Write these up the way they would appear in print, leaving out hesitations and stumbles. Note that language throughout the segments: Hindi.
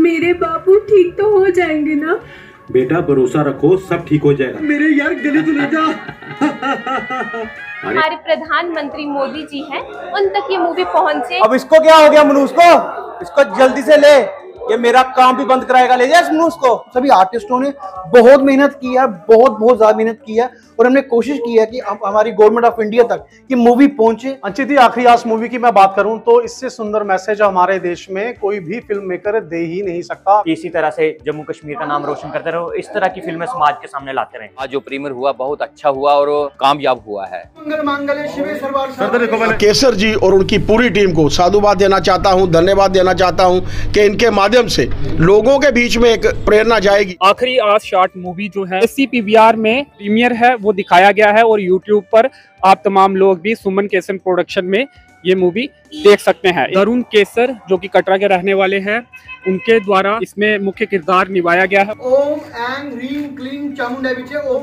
मेरे बाबू ठीक तो हो जाएंगे ना? बेटा भरोसा रखो, सब ठीक हो जाएगा। मेरे यार गले तो लग जा। हमारे प्रधानमंत्री मोदी जी हैं, उन तक ये मूवी पहुंचे। अब इसको क्या हो गया मनुष्य को, इसको जल्दी से ले, ये मेरा काम भी बंद कराएगा। ले जाए इस मनुष्य को। सभी आर्टिस्टों ने बहुत मेहनत की है, बहुत ज्यादा मेहनत की है और हमने कोशिश की है कि हमारी गवर्नमेंट ऑफ इंडिया तक ये मूवी पहुंचे। अंचित जी, आखिरी आस मूवी की मैं बात करूं तो इससे सुंदर मैसेज हमारे देश में कोई भी फिल्म मेकर दे ही नहीं सकता। इसी तरह से जम्मू कश्मीर का नाम रोशन करते रहो, इस तरह की फिल्में समाज के सामने लाते रहे। आज जो प्रीमियर हुआ बहुत अच्छा हुआ और कामयाब हुआ है। केसर जी और उनकी पूरी टीम को साधुवाद देना चाहता हूं, धन्यवाद देना चाहता हूं कि इनके माध्यम से लोगों के बीच में एक प्रेरणा जाएगी। आखिरी आस शॉर्ट मूवी जो है SCPVR में प्रीमियर है, वो दिखाया गया है और YouTube पर आप तमाम लोग भी सुमन केसर प्रोडक्शन में ये मूवी देख सकते हैं। वरुण केसर जो कि कटरा के रहने वाले हैं, उनके द्वारा इसमें मुख्य किरदार निभाया गया है। ओम ऐं ह्रीं क्लीं चामुंडा विचे ओम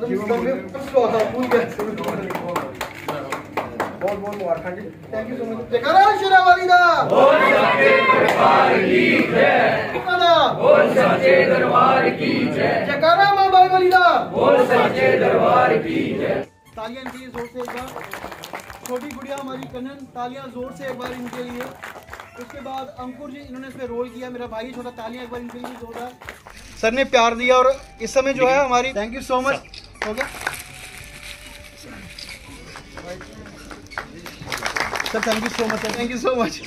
बहुत मुबारक जी, थैंक यू सो मच। जयकारा शेरावाली दा, बोल सच्चे दरबार की जय, बोल सच्चे दरबार की जय, जयकारा मां बागवाली दा, बोल सच्चे दरबार की जय। तालियां इनके लिए जोर से एक बार। छोटी गुड़िया हमारी कनन, तालियां जोर से एक बार इनके लिए। उसके बाद अंकुर जी, इन्होंने इसमें रोल किया, मेरा भाई छोटा, तालियां एक बार इनके लिए जोरदार। सर ने प्यार दिया और इस समय जो है हमारी, थैंक यू सो मच। हो गया sir, thank you so much sir, thank you so much.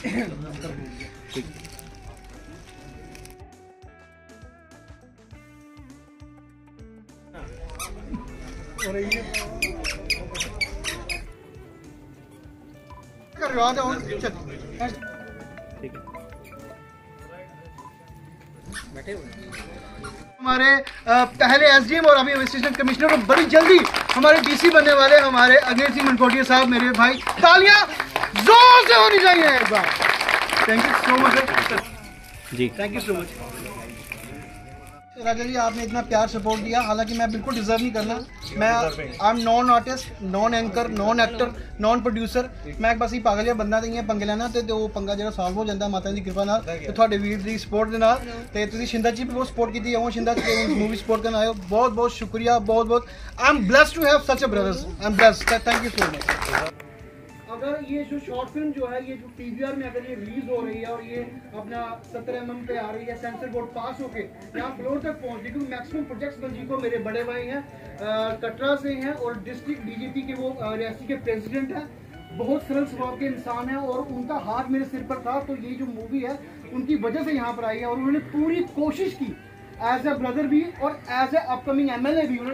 हमारे पहले SDM और अभी असिस्टेंट कमिश्नर और बड़ी जल्दी हमारे DC बनने वाले हमारे अग्नि सिंह मनकोटिया साहब, मेरे भाई। तालियां जोर से होनी चाहिए एक बार। Thank you so much ji, thank you so much. Raja ji, आपने इतना प्यार सपोर्ट दिया, हालांकि मैं बिल्कुल डिजर्व नहीं करना। मैं I am non artist, non anchor, non actor, non producer. मैं एक बस ही पागल जिहा बंदा नहीं है। पंगे लेना ते वो पंगा जो सॉल्व हो जाता माता की कृपा नाल ते तुहाडे वीर दी सपोर्ट दे नाल। ते तुसीं शिंदा जी भी बहुत सपोर्ट की, ओम शिंदा जी मूवी सपोर्ट करन आए हो, बहुत बहुत शुक्रिया, बहुत बहुत। I am blessed to have such a brothers, I am blessed, thank you so much. अगर ये जो शॉर्ट फिल्म जो है, ये जो PVR में अगर ये रिलीज हो रही है और ये अपना 70 mm पे आ रही है, सेंसर बोर्ड पास होके यहाँ फ्लोर तक पहुँच रही, क्योंकि मैक्सिमम प्रोजेक्ट्स बंजी को मेरे बड़े भाई हैं, कटरा से हैं और डिस्ट्रिक्ट DGP के वो रियासी के प्रेसिडेंट हैं। बहुत सरल स्वभाव के इंसान हैं और उनका हाथ मेरे सिर पर था, तो ये जो मूवी है उनकी वजह से यहाँ पर आई है और उन्होंने पूरी कोशिश की एज ए ब्रदर भी और एज ए अपकमिंग MLA भी।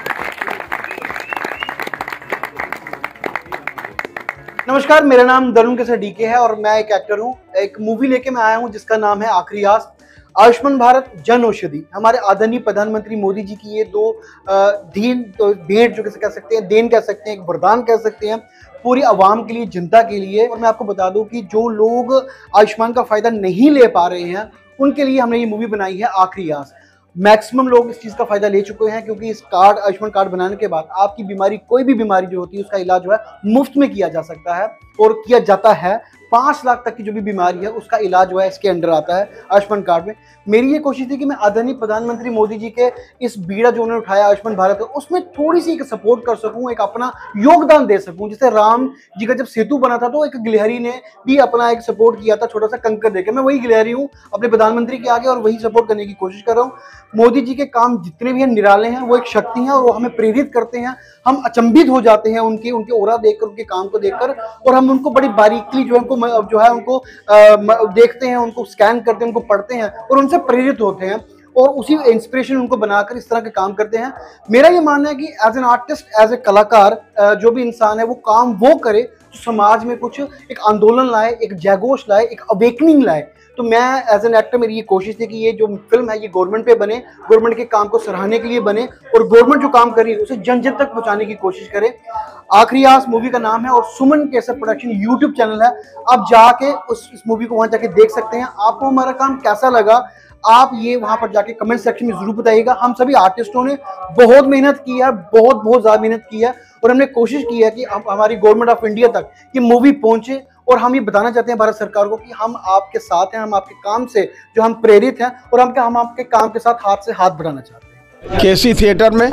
नमस्कार, मेरा नाम वरुण केसर DK है और मैं एक एक्टर हूँ। एक मूवी लेके मैं आया हूँ जिसका नाम है आखिरी आस। आयुष्मान भारत जन औषधि, हमारे आदरणीय प्रधानमंत्री मोदी जी की ये दो भेंट जो कह सकते हैं, देन कह सकते हैं, एक वरदान कह सकते हैं पूरी आवाम के लिए, जनता के लिए। और मैं आपको बता दूं कि जो लोग आयुष्मान का फायदा नहीं ले पा रहे हैं उनके लिए हमने ये मूवी बनाई है आखिरी आस। मैक्सिमम लोग इस चीज़ का फायदा ले चुके हैं, क्योंकि इस कार्ड, आयुष्मान कार्ड बनाने के बाद आपकी बीमारी, कोई भी बीमारी जो होती है उसका इलाज जो है मुफ्त में किया जा सकता है और किया जाता है। 5 लाख तक की जो भी बीमारी है उसका इलाज जो है इसके अंडर आता है आयुष्मान कार्ड में। मेरी ये कोशिश थी कि मैं आदरणीय प्रधानमंत्री मोदी जी के इस बीड़ा जो उन्होंने उठाया आयुष्मान भारत का, उसमें थोड़ी सी एक सपोर्ट कर सकूं, एक अपना योगदान दे सकूं। जैसे राम जी का जब सेतु बना था तो एक गिलहरी ने भी अपना एक सपोर्ट किया था, छोटा सा कंकर देकर। मैं वही गिलहरी हूँ अपने प्रधानमंत्री के आगे और वही सपोर्ट करने की कोशिश कर रहा हूँ। मोदी जी के काम जितने भी हैं निराले हैं, वो एक शक्ति है और वो हमें प्रेरित करते हैं। हम अचंभित हो जाते हैं उनके ओरा देखकर, उनके काम को देखकर, और हम उनको बड़ी बारीकी जो है उनको देखते हैं, उनको स्कैन करते हैं, उनको पढ़ते हैं और उनसे प्रेरित होते हैं और उसी इंस्पिरेशन उनको बनाकर इस तरह के काम करते हैं। मेरा ये मानना है कि as an artist, as a कलाकार, जो भी इंसान है वो काम वो करे जो समाज में कुछ एक आंदोलन लाए, एक जयघोष लाए, एक अवेकनिंग लाए। तो मैं एज एन एक्टर, मेरी ये कोशिश थी कि ये जो फिल्म है ये गवर्नमेंट पे बने, गवर्नमेंट के काम को सराहने के लिए बने और गवर्नमेंट जो काम कर रही है उसे जन जन तक पहुंचाने की कोशिश करे। आखिरी आस मूवी का नाम है और Suman Kesar production YouTube channel है। आप जाके इस मूवी को वहां जाके देख सकते हैं। आपको हमारा काम कैसा लगा आप ये वहां पर जाके कमेंट सेक्शन में जरूर बताइएगा। हम सभी आर्टिस्टों ने बहुत मेहनत की है, बहुत ज्यादा मेहनत की है और हमने कोशिश की है कि हमारी गवर्नमेंट ऑफ इंडिया तक ये मूवी पहुंचे और हम ये बताना चाहते हैं भारत सरकार को कि हम आपके साथ हैं, हम आपके काम से जो हम प्रेरित हैं और हम आपके काम के साथ हाथ से हाथ बढ़ाना चाहते हैं। केसी थिएटर में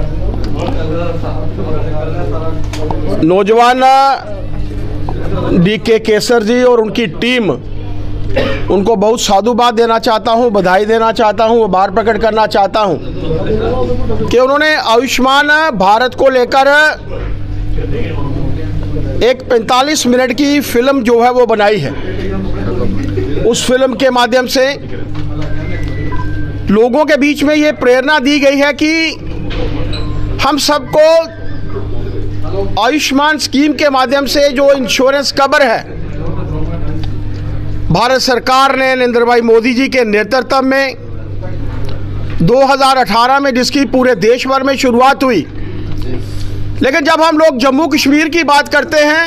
नौजवान डीके केसर जी और उनकी टीम, उनको बहुत साधुवाद देना चाहता हूं, बधाई देना चाहता हूं, आभार प्रकट करना चाहता हूं कि उन्होंने आयुष्मान भारत को लेकर एक 45 मिनट की फिल्म जो है वो बनाई है। उस फिल्म के माध्यम से लोगों के बीच में ये प्रेरणा दी गई है कि हम सबको आयुष्मान स्कीम के माध्यम से जो इंश्योरेंस कवर है, भारत सरकार ने नरेंद्र भाई मोदी जी के नेतृत्व में 2018 में जिसकी पूरे देश भर में शुरुआत हुई, लेकिन जब हम लोग जम्मू कश्मीर की बात करते हैं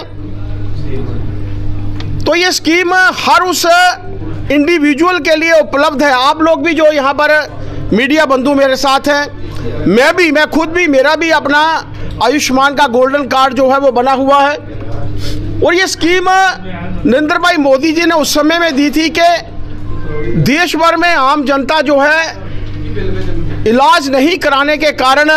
तो ये स्कीम हर उस इंडिविजुअल के लिए उपलब्ध है। आप लोग भी जो यहाँ पर मीडिया बंधु मेरे साथ हैं, मैं खुद भी, मेरा भी अपना आयुष्मान का गोल्डन कार्ड जो है वो बना हुआ है। और ये स्कीम नरेंद्र भाई मोदी जी ने उस समय में दी थी कि देश भर में आम जनता जो है इलाज नहीं कराने के कारण,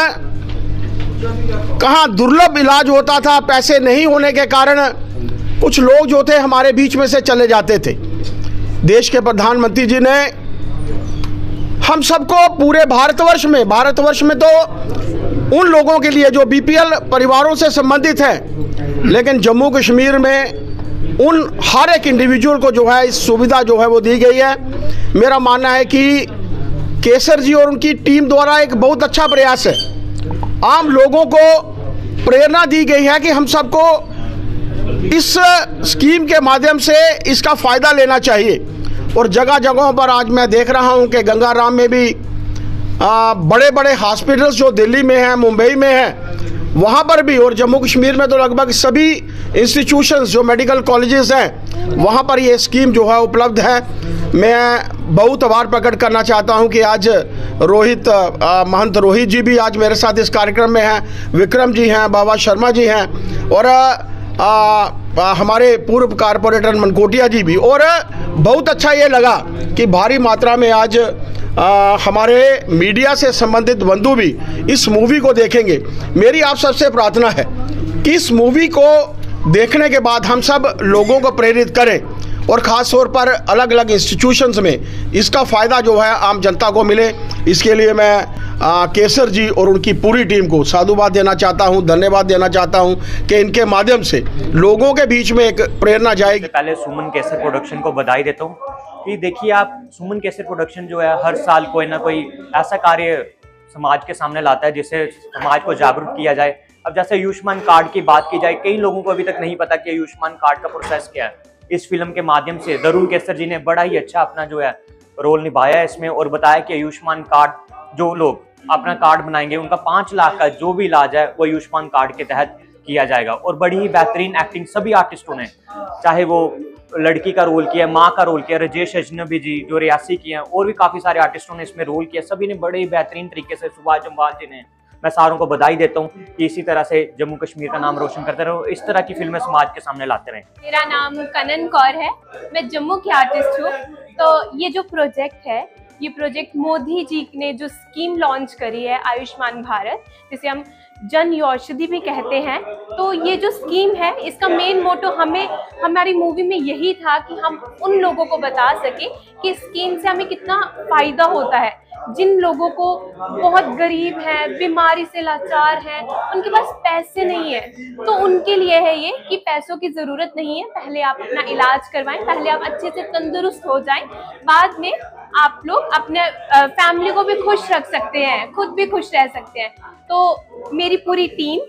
कहाँ दुर्लभ इलाज होता था, पैसे नहीं होने के कारण कुछ लोग जो थे हमारे बीच में से चले जाते थे। देश के प्रधानमंत्री जी ने हम सबको पूरे भारतवर्ष में तो उन लोगों के लिए जो बीपीएल परिवारों से संबंधित हैं, लेकिन जम्मू कश्मीर में उन हर एक इंडिविजुअल को जो है इस सुविधा जो है वो दी गई है। मेरा मानना है कि केसर जी और उनकी टीम द्वारा एक बहुत अच्छा प्रयास है। आम लोगों को प्रेरणा दी गई है कि हम सबको इस स्कीम के माध्यम से इसका फ़ायदा लेना चाहिए। और जगह जगहों पर आज मैं देख रहा हूं कि गंगाराम में भी बड़े बड़े हॉस्पिटल्स जो दिल्ली में हैं, मुंबई में हैं, वहाँ पर भी, और जम्मू कश्मीर में तो लगभग सभी इंस्टीट्यूशंस जो मेडिकल कॉलेजेस हैं वहाँ पर ये स्कीम जो है उपलब्ध है। मैं बहुत आभार प्रकट करना चाहता हूँ कि आज महंत रोहित जी भी आज मेरे साथ इस कार्यक्रम में हैं, विक्रम जी हैं, बाबा शर्मा जी हैं और हमारे पूर्व कारपोरेटर मनकोटिया जी भी। और बहुत अच्छा ये लगा कि भारी मात्रा में आज हमारे मीडिया से संबंधित बंधु भी इस मूवी को देखेंगे। मेरी आप सबसे प्रार्थना है कि इस मूवी को देखने के बाद हम सब लोगों को प्रेरित करें और ख़ास तौर पर अलग अलग इंस्टीट्यूशंस में इसका फ़ायदा जो है आम जनता को मिले। इसके लिए मैं केसर जी और उनकी पूरी टीम को साधुवाद देना चाहता हूं, धन्यवाद देना चाहता हूं कि इनके माध्यम से लोगों के बीच में एक प्रेरणा जाएगी। पहले सुमन केसर प्रोडक्शन को बधाई देता हूं कि देखिए आप, सुमन केसर प्रोडक्शन जो है हर साल कोई ना कोई ऐसा कार्य समाज के सामने लाता है जिससे समाज को जागरूक किया जाए। अब जैसे आयुष्मान कार्ड की बात की जाए, कई लोगों को अभी तक नहीं पता कि आयुष्मान कार्ड का प्रोसेस क्या है। इस फिल्म के माध्यम से तरुण केसर जी ने बड़ा ही अच्छा अपना जो है रोल निभाया है इसमें और बताया कि आयुष्मान कार्ड जो लोग अपना कार्ड बनाएंगे उनका 5 लाख का जो भी इलाज है वो आयुष्मान कार्ड के तहत किया जाएगा। और बड़ी ही बेहतरीन एक्टिंग सभी आर्टिस्टों ने, चाहे वो लड़की का रोल किया, माँ का रोल किया, राजेश अजनबी जी जो रियासी की हैं, और भी काफी सारे आर्टिस्टों ने इसमें रोल किया। सभी ने बड़े ही बेहतरीन तरीके से, सुभाष जम्वाल जी ने, मैं सारों को बधाई देता हूँ कि इसी तरह से जम्मू कश्मीर का नाम रोशन करते रहो, इस तरह की फिल्में समाज के सामने लाते रहें। मेरा नाम कनन कौर है, मैं जम्मू की आर्टिस्ट हूँ। तो ये जो प्रोजेक्ट है, ये प्रोजेक्ट मोदी जी ने जो स्कीम लॉन्च करी है आयुष्मान भारत, जिसे हम जन औषधि भी कहते हैं, तो ये जो स्कीम है इसका मेन मोटो हमारी मूवी में यही था कि हम उन लोगों को बता सके कि स्कीम से हमें कितना फ़ायदा होता है। जिन लोगों को बहुत गरीब हैं, बीमारी से लाचार हैं, उनके पास पैसे नहीं है, तो उनके लिए है ये कि पैसों की ज़रूरत नहीं है। पहले आप अपना इलाज करवाएं, पहले आप अच्छे से तंदुरुस्त हो जाएं, बाद में आप लोग अपने फैमिली को भी खुश रख सकते हैं, खुद भी खुश रह सकते हैं। तो मेरी पूरी टीम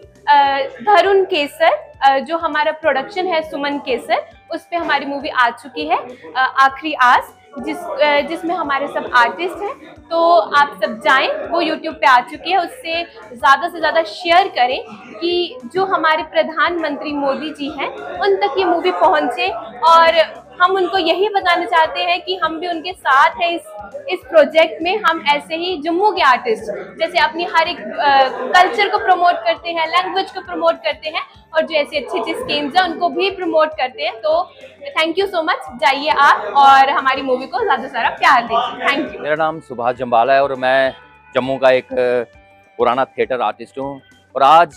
तरुण केसर, जो हमारा प्रोडक्शन है सुमन केसर, उस पे हमारी मूवी आ चुकी है आखिरी आस, जिसमें हमारे सब आर्टिस्ट हैं। तो आप सब जाएं, वो YouTube पे आ चुकी है, उससे ज़्यादा से ज़्यादा शेयर करें कि जो हमारे प्रधानमंत्री मोदी जी हैं उन तक ये मूवी पहुंचे और हम उनको यही बताना चाहते हैं कि हम भी उनके साथ हैं इस प्रोजेक्ट में। हम ऐसे ही जम्मू के आर्टिस्ट जैसे अपनी हर एक कल्चर को प्रमोट करते हैं, लैंग्वेज को प्रमोट करते हैं और जो ऐसी अच्छी अच्छी स्कीम्स हैं उनको भी प्रमोट करते हैं। तो थैंक यू सो मच, जाइए आप और हमारी मूवी को ज़्यादा से ज़्यादा प्यार दीजिए। Thank you. मेरा नाम सुभाष जम्बाला है और मैं जम्मू का एक पुराना थिएटर आर्टिस्ट हूँ। और आज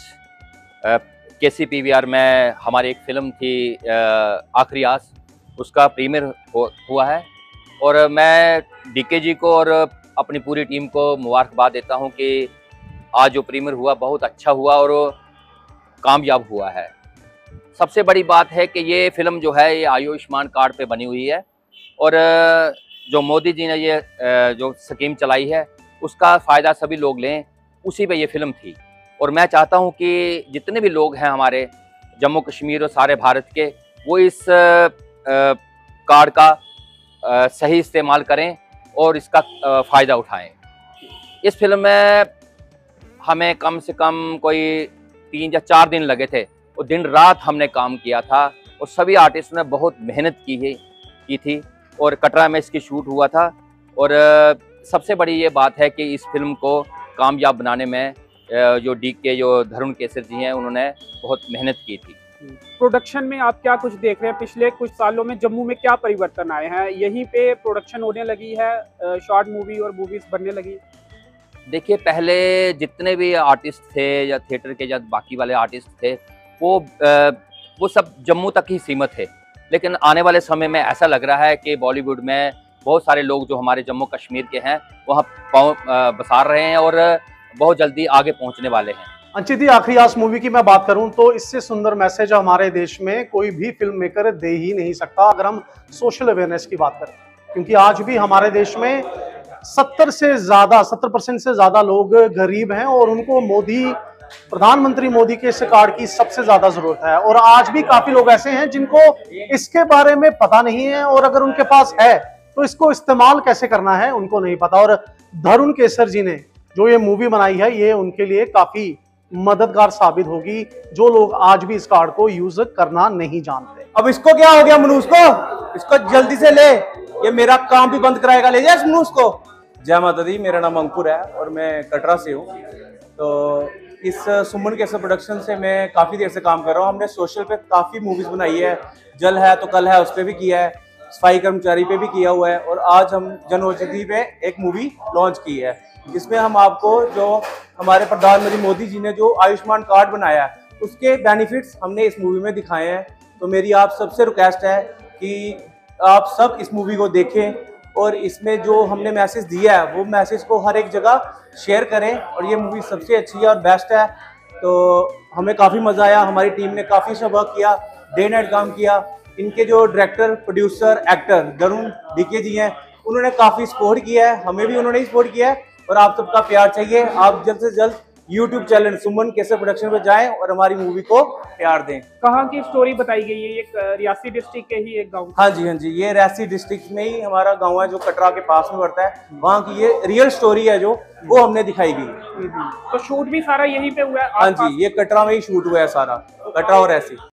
KCPVR में हमारी एक फिल्म थी आखिरी आस, उसका प्रीमियर हुआ है। और मैं DK जी को और अपनी पूरी टीम को मुबारकबाद देता हूँ कि आज जो प्रीमियर हुआ बहुत अच्छा हुआ और कामयाब हुआ है। सबसे बड़ी बात है कि ये फिल्म जो है ये आयुष्मान कार्ड पे बनी हुई है और जो मोदी जी ने ये जो स्कीम चलाई है उसका फ़ायदा सभी लोग लें, उसी पे ये फिल्म थी। और मैं चाहता हूँ कि जितने भी लोग हैं हमारे जम्मू कश्मीर और सारे भारत के, वो इस कार्ड का सही इस्तेमाल करें और इसका फ़ायदा उठाएं। इस फिल्म में हमें कम से कम कोई 3 या 4 दिन लगे थे और दिन रात हमने काम किया था और सभी आर्टिस्ट ने बहुत मेहनत की थी और कटरा में इसकी शूट हुआ था। और सबसे बड़ी ये बात है कि इस फिल्म को कामयाब बनाने में जो DK जो धरुण केसर जी हैं उन्होंने बहुत मेहनत की थी। प्रोडक्शन में आप क्या कुछ देख रहे हैं? पिछले कुछ सालों में जम्मू में क्या परिवर्तन आए हैं? यहीं पे प्रोडक्शन होने लगी है, शॉर्ट मूवी और मूवीज बनने लगी? देखिए, पहले जितने भी आर्टिस्ट थे या थिएटर के या बाकी वाले आर्टिस्ट थे वो सब जम्मू तक ही सीमित थे। लेकिन आने वाले समय में ऐसा लग रहा है कि बॉलीवुड में बहुत सारे लोग जो हमारे जम्मू कश्मीर के हैं वहाँ पाँव बसार रहे हैं और बहुत जल्दी आगे पहुँचने वाले हैं। अंचित जी, आखिरी आस मूवी की मैं बात करूं तो इससे सुंदर मैसेज हमारे देश में कोई भी फिल्म मेकर दे ही नहीं सकता अगर हम सोशल अवेयरनेस की बात करें। क्योंकि आज भी हमारे देश में 70% से ज्यादा लोग गरीब हैं और उनको प्रधानमंत्री मोदी के इस कार्ड की सबसे ज्यादा जरूरत है। और आज भी काफी लोग ऐसे हैं जिनको इसके बारे में पता नहीं है और अगर उनके पास है तो इसको इस्तेमाल कैसे करना है उनको नहीं पता। और धरुण केसर जी ने जो ये मूवी बनाई है ये उनके लिए काफी मददगार साबित होगी, जो लोग आज भी इस कार्ड को यूज करना नहीं जानते। अब इसको क्या हो गया मनुष्य को, इसको जल्दी से ले, ये मेरा काम भी बंद कराएगा, ले जा इस मनुष्य को। जय माता दी, मेरा नाम अंकुर है और मैं कटरा से हूँ। तो इस सुमन केसर प्रोडक्शन से मैं काफ़ी देर से काम कर रहा हूँ। हमने सोशल पे काफ़ी मूवीज़ बनाई है, जल है तो कल है उस पर भी किया है, सफाई कर्मचारी पे भी किया हुआ है और आज हम जन औषधि पे एक मूवी लॉन्च की है जिसमें हम आपको जो हमारे प्रधानमंत्री मोदी जी ने जो आयुष्मान कार्ड बनाया है उसके बेनिफिट्स हमने इस मूवी में दिखाए हैं। तो मेरी आप सबसे रिक्वेस्ट है कि आप सब इस मूवी को देखें और इसमें जो हमने मैसेज दिया है वो मैसेज को हर एक जगह शेयर करें। और ये मूवी सबसे अच्छी है और बेस्ट है। तो हमें काफ़ी मज़ा आया, हमारी टीम ने काफ़ी अच्छा वर्क किया, डे नाइट काम किया। इनके जो director, producer, actor Dharun DK ji हैं उन्होंने काफ़ी सपोर्ट किया है, हमें भी उन्होंने ही सपोर्ट किया है और आप सबका प्यार चाहिए। आप जल्द से जल्द YouTube channel Suman Kesar production पे जाएं और हमारी मूवी को प्यार दें। कहाँ की स्टोरी बताई गई है? एक रियासी डिस्ट्रिक्ट के ही एक गांव? हाँ जी, ये रियासी डिस्ट्रिक्ट में ही हमारा गांव है जो कटरा के पास में पड़ता है। वहाँ की ये रियल स्टोरी है जो वो हमने दिखाई गई। तो शूट भी सारा यहीं पे हुआ है? हाँ जी, ये कटरा में ही शूट हुआ है सारा, कटरा और रियासी।